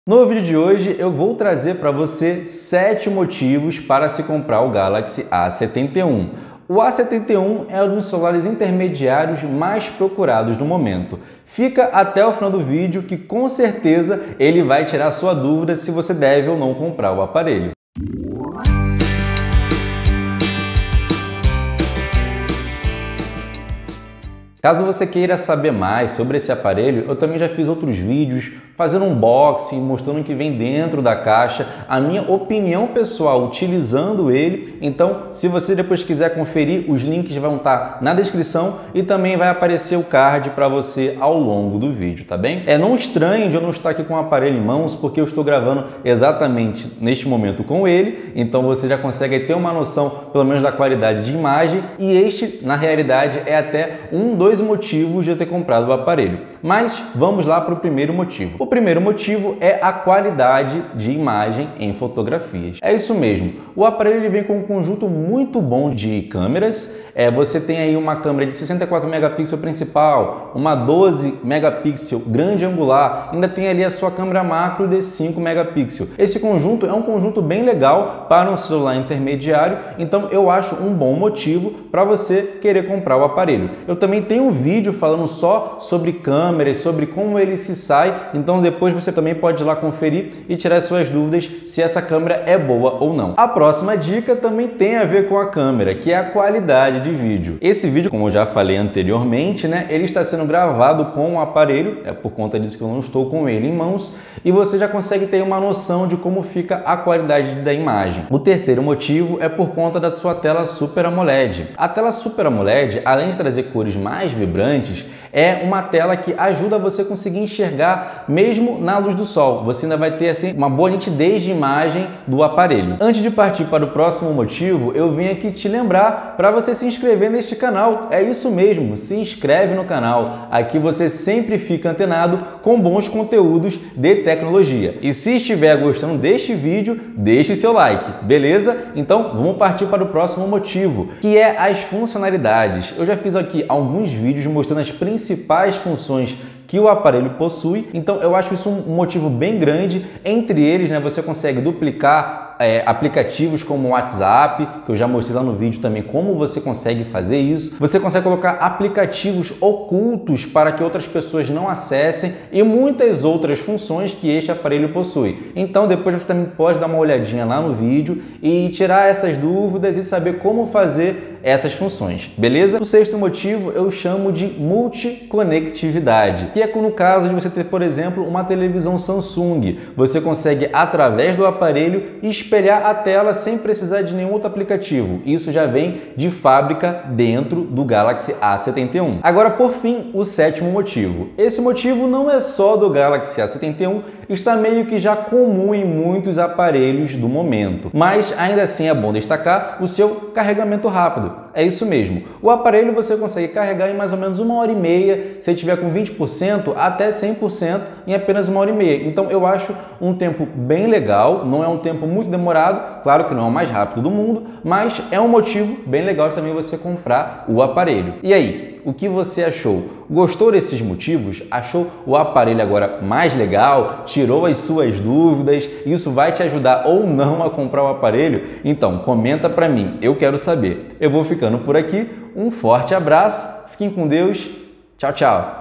No vídeo de hoje eu vou trazer para você 7 motivos para se comprar o Galaxy A71. O A71 é um dos celulares intermediários mais procurados no momento. Fica até o final do vídeo que com certeza ele vai tirar sua dúvida se você deve ou não comprar o aparelho. Caso você queira saber mais sobre esse aparelho, eu também já fiz outros vídeos fazendo um unboxing, mostrando o que vem dentro da caixa, a minha opinião pessoal utilizando ele. Então, se você depois quiser conferir, os links vão estar na descrição e também vai aparecer o card para você ao longo do vídeo, tá bem? Não estranhe de eu não estar aqui com o aparelho em mãos, porque eu estou gravando exatamente neste momento com ele, então você já consegue ter uma noção, pelo menos, da qualidade de imagem, e este, na realidade, é até dois motivos de eu ter comprado o aparelho. Mas vamos lá para o primeiro motivo. O primeiro motivo é a qualidade de imagem em fotografias. É isso mesmo, o aparelho ele vem com um conjunto muito bom de câmeras. Você tem aí uma câmera de 64 megapixels principal, uma 12 megapixels grande angular, ainda tem ali a sua câmera macro de 5 megapixels. Esse conjunto é um conjunto bem legal para um celular intermediário, então eu acho um bom motivo para você querer comprar o aparelho. Eu também tenho um vídeo falando só sobre câmeras, sobre como ele se sai, então depois você também pode ir lá conferir e tirar suas dúvidas se essa câmera é boa ou não. A próxima dica também tem a ver com a câmera, que é a qualidade de vídeo. Esse vídeo, como eu já falei anteriormente, ele está sendo gravado com o aparelho, é por conta disso que eu não estou com ele em mãos, e você já consegue ter uma noção de como fica a qualidade da imagem. O terceiro motivo é por conta da sua tela Super AMOLED. A tela Super AMOLED, além de trazer cores mais vibrantes, é uma tela que ajuda você a conseguir enxergar mesmo na luz do sol. Você ainda vai ter assim uma boa nitidez de imagem do aparelho. Antes de partir para o próximo motivo, eu vim aqui te lembrar para você se inscrever neste canal. É isso mesmo, se inscreve no canal. Aqui você sempre fica antenado com bons conteúdos de tecnologia. E se estiver gostando deste vídeo, deixe seu like, beleza? Então vamos partir para o próximo motivo, que é as funcionalidades. Eu já fiz aqui alguns vídeos mostrando as principais funções que o aparelho possui, então eu acho isso um motivo bem grande. Entre eles, você consegue duplicar aplicativos como o WhatsApp, que eu já mostrei lá no vídeo também como você consegue fazer isso. Você consegue colocar aplicativos ocultos para que outras pessoas não acessem e muitas outras funções que este aparelho possui. Então depois você também pode dar uma olhadinha lá no vídeo e tirar essas dúvidas e saber como fazer essas funções, beleza? O sexto motivo eu chamo de multiconectividade, que é no caso de você ter, por exemplo, uma televisão Samsung. Você consegue, através do aparelho, espelhar a tela sem precisar de nenhum outro aplicativo. Isso já vem de fábrica dentro do Galaxy A71. Agora, por fim, o sétimo motivo. Esse motivo não é só do Galaxy A71, está meio que já comum em muitos aparelhos do momento. Mas ainda assim é bom destacar o seu carregamento rápido. É isso mesmo. O aparelho você consegue carregar em mais ou menos 1h30, se tiver com 20% até 100% em apenas 1h30. Então eu acho um tempo bem legal, não é um tempo muito demorado, claro que não é o mais rápido do mundo, mas é um motivo bem legal de também você comprar o aparelho. E aí, o que você achou? Gostou desses motivos? Achou o aparelho agora mais legal? Tirou as suas dúvidas? Isso vai te ajudar ou não a comprar o aparelho? Então, comenta pra mim, eu quero saber. Eu vou ficando por aqui, um forte abraço, fiquem com Deus, tchau, tchau!